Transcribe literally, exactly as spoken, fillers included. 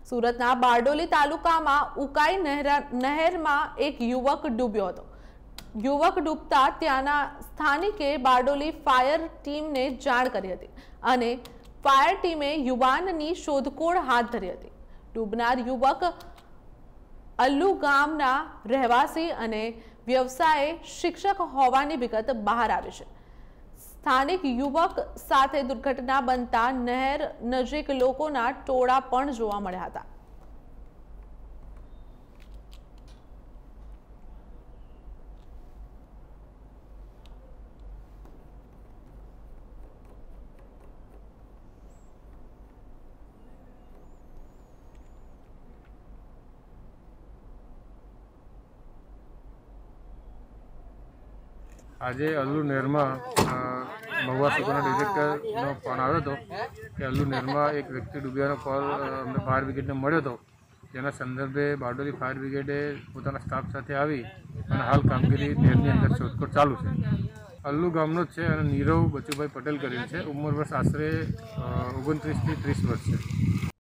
સુરતના બારડોલી તાલુકામાં ઉકાઈ નહેરમાં એક યુવક ડૂબ્યો હતો। યુવક ડૂબતા ત્યાંના સ્થાનિકે બારડોલી ફાયર ટીમને જાણ કરી હતી અને ફાયર ટીમે યુવાનની શોધખોળ હાથ ધરી હતી। ડૂબનાર યુવક અલ્લુ ગામના રહેવાસી અને વ્યવસાય શિક્ષક હોવાની વિગત બહાર આવી છે। સ્થાનિક યુવક સાથે દુર્ઘટના બનતા નહેર નજીક લોકોના ટોળા પણ જોવા મળ્યા હતા। આજે અલ્લુ નહેરમાં મહુવા સુપરના ડિરેક્ટરનો ફોન આવ્યો હતો કે અલ્લુ નહેરમાં એક વ્યક્તિ ડૂબ્યાનો કોલ અમને ફાયર બ્રિગેડને મળ્યો હતો, જેના સંદર્ભે બારડોલી ફાયર બ્રિગેડે પોતાના સ્ટાફ સાથે આવી અને હાલ કામગીરી નહેરની અંદર શોધખોળ ચાલુ છે। અલ્લુ ગામનો જ છે અને નીરવ બચુભાઈ પટેલ કરીને છે। ઉંમર વર્ષ આશરે ઓગણત્રીસથી ત્રીસ વર્ષ છે।